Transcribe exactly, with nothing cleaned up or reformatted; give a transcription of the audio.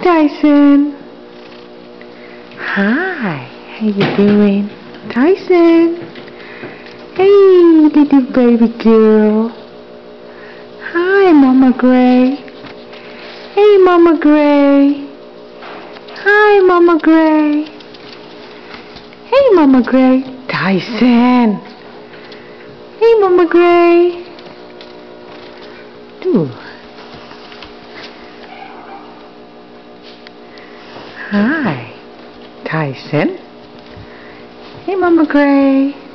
Tyson. Hi, how you doing? Tyson. Hey, little baby girl. Hi, Mama Gray. Hey, Mama Gray. Hi, Mama Gray. Hey, Mama Gray. Tyson. Hey, Mama Gray. Ooh. Hi, Tyson. Hey, Mama Gray.